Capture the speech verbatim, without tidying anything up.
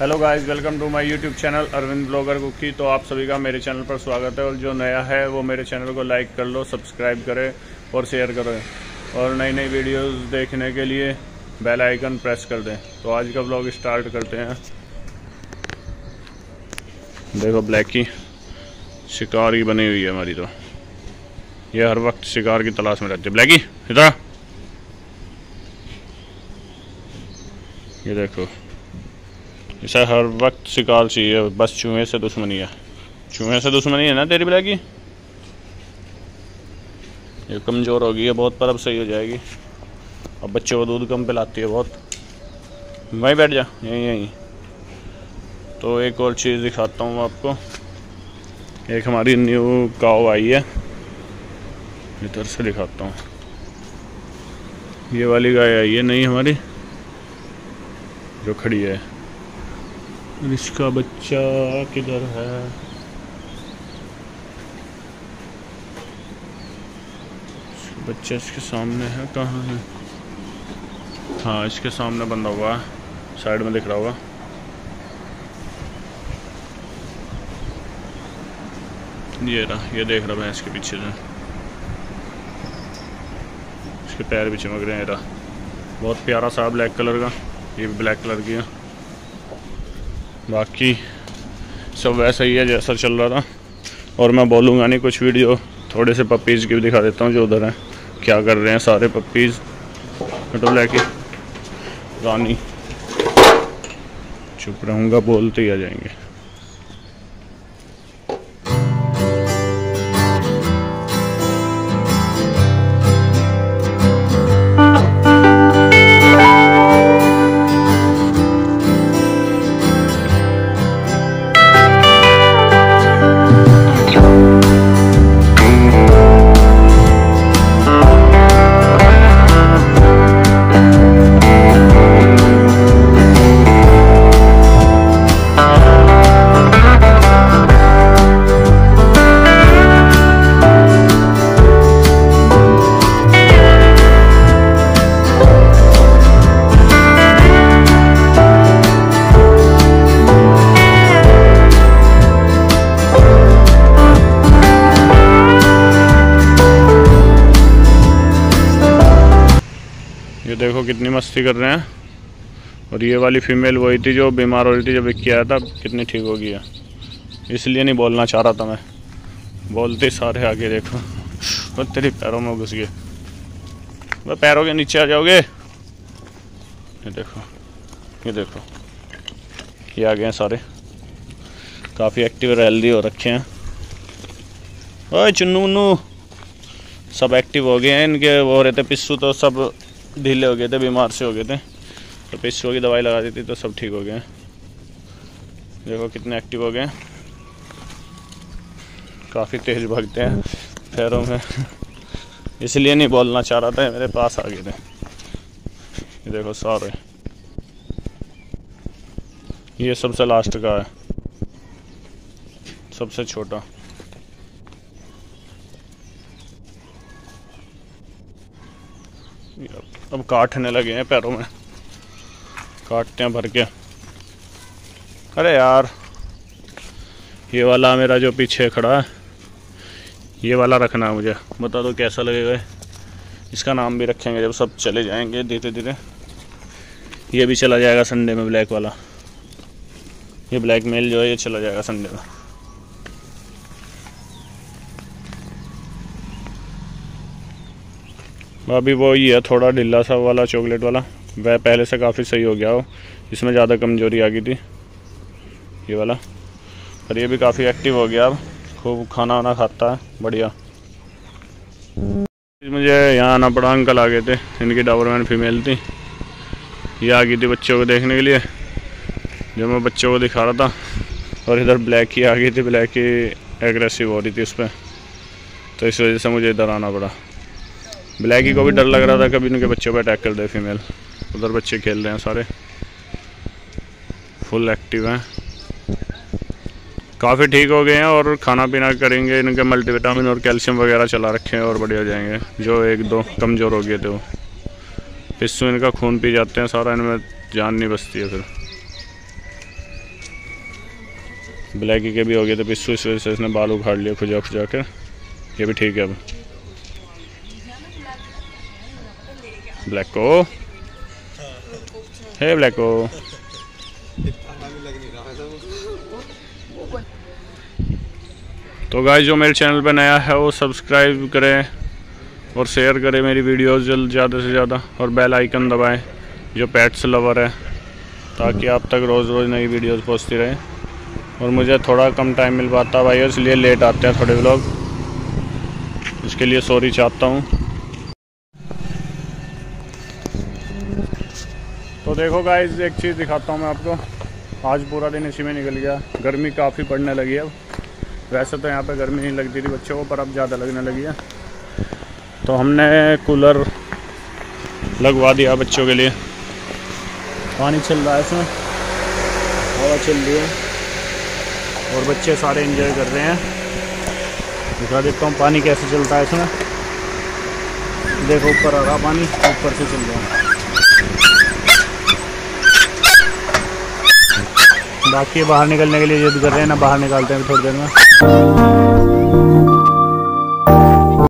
Hello guys, welcome to my YouTube channel Arvind blogger कुकी। तो आप सभी का मेरे चैनल पर स्वागत है। और जो नया है वो मेरे चैनल को लाइक कर लो, सब्सक्राइब करें और शेयर करें, और नई नई वीडियोस देखने के लिए बेल आइकन प्रेस कर दें। तो आज का ब्लॉग स्टार्ट करते हैं। देखो ब्लैकी शिकार की बनी हुई है हमारी। तो ये हर वक्त शिकार की तलाश में रहती है। ब्लैकी इधर, ये देखो इसे हर वक्त शिकार चाहिए, बस चूहे से दुश्मनी है। चूहे से दुश्मनी है ना तेरी ब्लैकी? ये कमज़ोर हो गई है बहुत, पर अब सही हो जाएगी। अब बच्चों को दूध कम पिलाती है बहुत। वहीं बैठ जा, यहीं यहीं। तो एक और चीज़ दिखाता हूँ आपको। एक हमारी न्यू काऊ आई है, इधर से दिखाता हूँ। ये वाली गाय आई है नई हमारी, जो खड़ी है। इसका बच्चा किधर है? बच्चा इसके सामने है। कहाँ है? हाँ, इसके सामने बंधा हुआ है, साइड में दिख रहा होगा। ये रहा, ये देख रहा भैंस के पीछे से। इसके पैर भी चमक रहे हैं। ये रहा, बहुत प्यारा सा ब्लैक कलर का। ये भी ब्लैक कलर की है। बाकी सब वैसा ही है जैसा चल रहा था। और मैं बोलूँगा नहीं कुछ। वीडियो थोड़े से पप्पीज़ की भी दिखा देता हूँ जो उधर हैं, क्या कर रहे हैं सारे पप्पीज़। तो ब्लैकी रानी, चुप रहूँगा, बोलते ही आ जाएंगे। ये देखो कितनी मस्ती कर रहे हैं। और ये वाली फीमेल वही थी जो बीमार हो रही थी, जब विक्की आया था। कितनी ठीक हो गई है। इसलिए नहीं बोलना चाह रहा था मैं, बोलते सारे आगे। देखो वो तेरे पैरों में घुस गए, वह पैरों के नीचे आ जाओगे। ये देखो, ये देखो, ये आ गए हैं सारे। काफ़ी एक्टिव और हेल्दी हो रखे हैं। ओए चुन्नू मुन्नू सब एक्टिव हो गए हैं। इनके वो हो रहे थे पिस्सू, तो सब ढीले हो गए थे, बीमार से हो गए थे। तो पिस्सू की दवाई लगा दी थी तो सब ठीक हो गए। देखो कितने एक्टिव हो गए। काफ़ी तेज भागते हैं पैरों में। इसलिए नहीं बोलना चाह रहा था, मेरे पास आ गए थे। ये देखो सारे। ये सबसे लास्ट का है, सबसे छोटा। अब काटने लगे हैं पैरों में, काटते हैं भर के। अरे यार, ये वाला मेरा जो पीछे खड़ा है, ये वाला रखना है मुझे। बता दो कैसा लगेगा। इसका नाम भी रखेंगे जब सब चले जाएंगे धीरे धीरे। ये भी चला जाएगा संडे में, ब्लैक वाला। ये ब्लैक मेल जो है ये चला जाएगा संडे में। अभी वो ही है थोड़ा ढीला सा वाला, चॉकलेट वाला। वह पहले से काफ़ी सही हो गया हो, इसमें ज़्यादा कमजोरी आ गई थी ये वाला। पर ये भी काफ़ी एक्टिव हो गया अब, खूब खाना वाना खाता है, बढ़िया। मुझे यहाँ आना पड़ा, अंकल आ गए थे। इनकी डॉबरमैन फीमेल थी, ये आ गई थी बच्चों को देखने के लिए, जो मैं बच्चों को दिखा रहा था। और इधर ब्लैक ही आ गई थी। ब्लैक ही एग्रेसिव हो रही थी उस पर, तो इस वजह से मुझे इधर आना पड़ा। ब्लैकी को भी डर लग रहा था कभी इनके बच्चों पर अटैक कर दे फीमेल। उधर बच्चे खेल रहे हैं सारे, फुल एक्टिव हैं, काफ़ी ठीक हो गए हैं। और खाना पीना करेंगे, इनके मल्टीविटामिन और कैल्शियम वगैरह चला रखे हैं, और बढ़िया हो जाएंगे। जो एक दो कमज़ोर हो गए थे वो पिस्सू इनका खून पी जाते हैं सारा, इनमें जान नहीं बचती है फिर। ब्लैकी के भी हो गए थे पिस्सू, इस वजह से इसने बाल उखाड़ लिया खुजा खुजा कर। ये भी ठीक है अब। Blacko, hey Blacko. तो गाइस जो मेरे चैनल पे नया है वो सब्सक्राइब करें और शेयर करें मेरी वीडियोस जल्द ज़्यादा से ज़्यादा, और बेल आइकन दबाएं जो पेट्स लवर है, ताकि आप तक रोज़ रोज़ नई वीडियोस पहुंचती रहें। और मुझे थोड़ा कम टाइम मिल पाता है भाई, इसलिए लेट आते हैं थोड़े व्लॉग, इसके लिए सॉरी चाहता हूँ। तो देखो गाइस एक चीज़ दिखाता हूँ मैं आपको। आज पूरा दिन इसी में निकल गया। गर्मी काफ़ी पड़ने लगी है अब। वैसे तो यहाँ पे गर्मी नहीं लगती थी बच्चों को, पर अब ज़्यादा लगने लगी है। तो हमने कूलर लगवा दिया बच्चों के लिए। पानी चल रहा है इसमें, हवा चल रही है और बच्चे सारे एंजॉय कर रहे हैं। दिखा देता हूँ पानी कैसे चलता है इसमें। देखो ऊपर आ रहा पानी, ऊपर से चल रहा है। बाकी बाहर निकलने के लिए जिद कर रहे हैं ना, बाहर निकालते हैं थोड़ी देर में।